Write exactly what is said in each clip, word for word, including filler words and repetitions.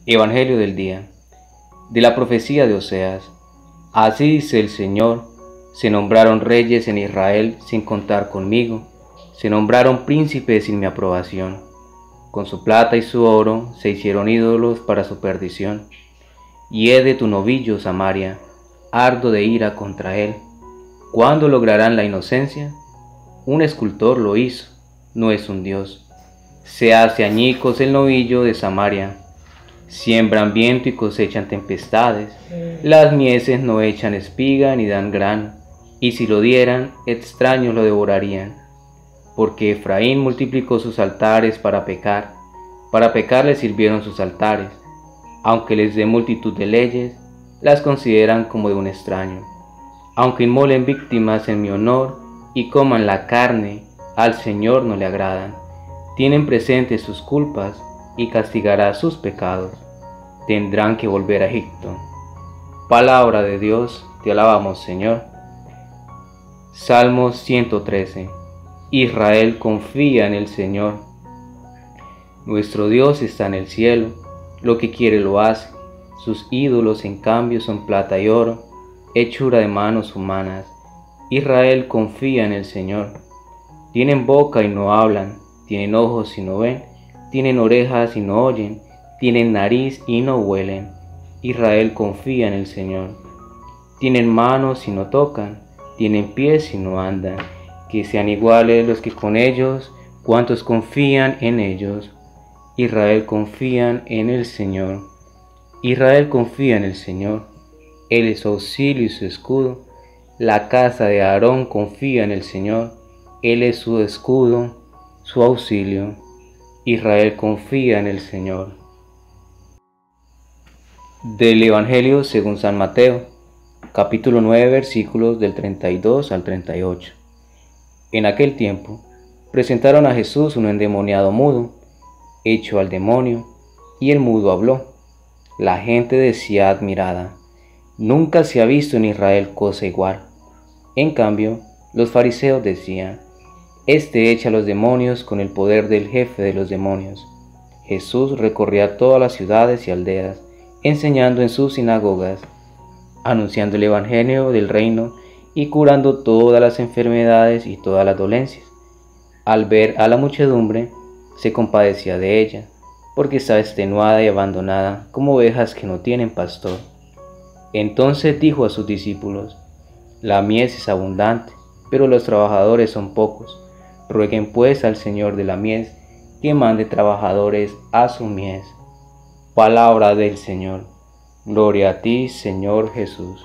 Evangelio del día. De la profecía de Oseas. Así dice el Señor: se nombraron reyes en Israel sin contar conmigo, se nombraron príncipes sin mi aprobación. Con su plata y su oro se hicieron ídolos para su perdición. Hiede tu novillo, Samaria, ardo de ira contra él. ¿Cuándo lograrán la inocencia? Un escultor lo hizo, no es un Dios. Se hace añicos el novillo de Samaria. Siembran viento y cosechan tempestades. Las mieses no echan espiga ni dan grano, y si lo dieran, extraños lo devorarían. Porque Efraín multiplicó sus altares para pecar, para pecar les sirvieron sus altares. Aunque les dé multitud de leyes, las consideran como de un extraño. Aunque inmolen víctimas en mi honor y coman la carne, al Señor no le agradan. Tienen presentes sus culpas y castigará sus pecados. Tendrán que volver a Egipto. Palabra de Dios, te alabamos, Señor. Salmos ciento trece. Israel confía en el Señor. Nuestro Dios está en el cielo, lo que quiere lo hace. Sus ídolos en cambio son plata y oro, hechura de manos humanas. Israel confía en el Señor. Tienen boca y no hablan, tienen ojos y no ven, tienen orejas y no oyen, tienen nariz y no huelen. Israel confía en el Señor. Tienen manos y no tocan, tienen pies y no andan. Que sean iguales los que con ellos, cuantos confían en ellos. Israel confía en el Señor. Israel confía en el Señor. Él es su auxilio y su escudo. La casa de Aarón confía en el Señor. Él es su escudo, su auxilio. Israel confía en el Señor. Del Evangelio según San Mateo, capítulo nueve, versículos del treinta y dos al treinta y ocho. En aquel tiempo, presentaron a Jesús un endemoniado mudo, hecho al demonio, y el mudo habló. La gente decía admirada: nunca se ha visto en Israel cosa igual. En cambio, los fariseos decían: este echa a los demonios con el poder del jefe de los demonios. Jesús recorría todas las ciudades y aldeas, enseñando en sus sinagogas, anunciando el evangelio del reino y curando todas las enfermedades y todas las dolencias. Al ver a la muchedumbre, se compadecía de ella, porque estaba extenuada y abandonada, como ovejas que no tienen pastor. Entonces dijo a sus discípulos: la mies es abundante, pero los trabajadores son pocos. Rueguen pues al Señor de la mies que mande trabajadores a su mies. Palabra del Señor. Gloria a ti, Señor Jesús.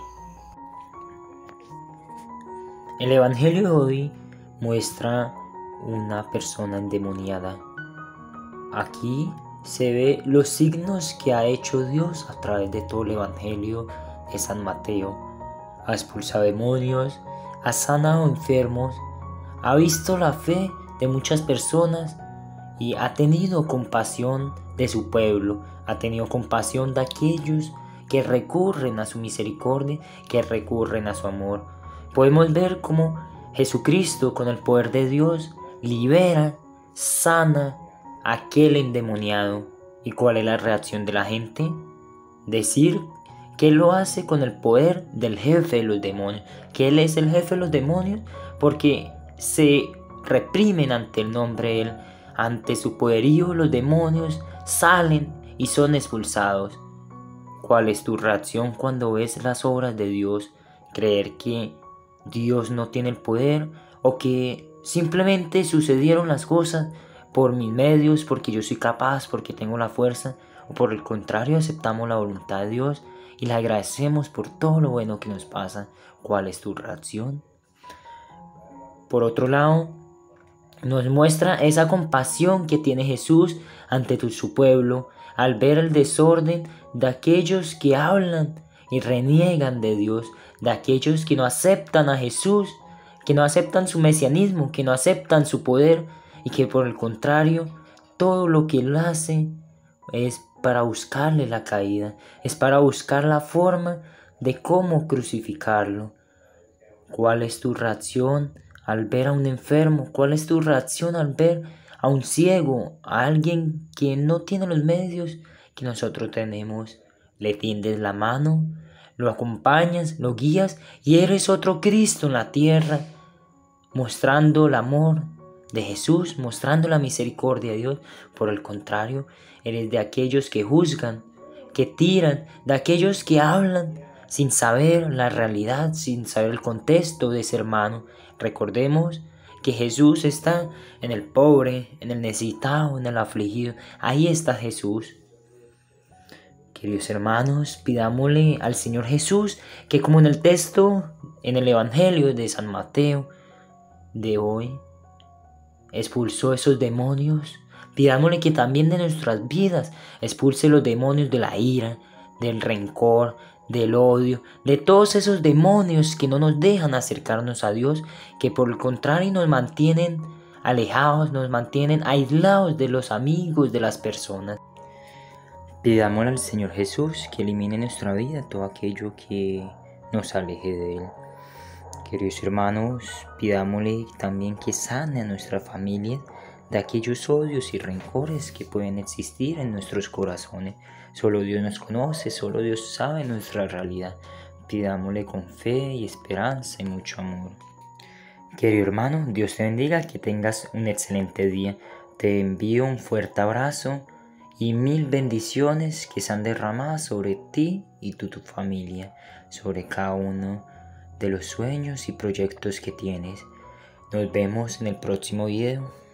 El Evangelio de hoy muestra una persona endemoniada. Aquí se ve los signos que ha hecho Dios a través de todo el Evangelio de San Mateo. Ha expulsado demonios, ha sanado enfermos, ha visto la fe de muchas personas y ha tenido compasión de su pueblo, ha tenido compasión de aquellos que recurren a su misericordia, que recurren a su amor. Podemos ver cómo Jesucristo, con el poder de Dios, libera, sana a aquel endemoniado. ¿Y cuál es la reacción de la gente? Decir que Él lo hace con el poder del jefe de los demonios, que Él es el jefe de los demonios porque se reprimen ante el nombre de Él, ante su poderío los demonios salen y son expulsados. ¿Cuál es tu reacción cuando ves las obras de Dios? ¿Creer que Dios no tiene el poder o que simplemente sucedieron las cosas por mis medios, porque yo soy capaz, porque tengo la fuerza? ¿O por el contrario aceptamos la voluntad de Dios y le agradecemos por todo lo bueno que nos pasa? ¿Cuál es tu reacción? Por otro lado, nos muestra esa compasión que tiene Jesús ante su pueblo al ver el desorden de aquellos que hablan y reniegan de Dios, de aquellos que no aceptan a Jesús, que no aceptan su mesianismo, que no aceptan su poder y que por el contrario todo lo que Él hace es para buscarle la caída, es para buscar la forma de cómo crucificarlo. ¿Cuál es tu reacción al ver a un enfermo? ¿Cuál es tu reacción al ver a un ciego, a alguien que no tiene los medios, que nosotros tenemos. Le tiendes la mano, lo acompañas, lo guías y eres otro Cristo en la tierra, mostrando el amor de Jesús, mostrando la misericordia de Dios. Por el contrario, eres de aquellos que juzgan, que tiran, de aquellos que hablan sin saber la realidad, sin saber el contexto de ese hermano. Recordemos que Jesús está en el pobre, en el necesitado, en el afligido. Ahí está Jesús. Queridos hermanos, pidámosle al Señor Jesús que, como en el texto, en el Evangelio de San Mateo de hoy, expulsó esos demonios, pidámosle que también de nuestras vidas expulse los demonios de la ira, del rencor, del odio, de todos esos demonios que no nos dejan acercarnos a Dios, que por el contrario nos mantienen alejados, nos mantienen aislados de los amigos, de las personas. Pidámosle al Señor Jesús que elimine en nuestra vida todo aquello que nos aleje de Él. Queridos hermanos, pidámosle también que sane a nuestra familia de aquellos odios y rencores que pueden existir en nuestros corazones. Solo Dios nos conoce, solo Dios sabe nuestra realidad. Pidámosle con fe y esperanza y mucho amor. Querido hermano, Dios te bendiga, que tengas un excelente día. Te envío un fuerte abrazo y mil bendiciones que sean derramadas sobre ti y tu, tu familia, sobre cada uno de los sueños y proyectos que tienes. Nos vemos en el próximo video.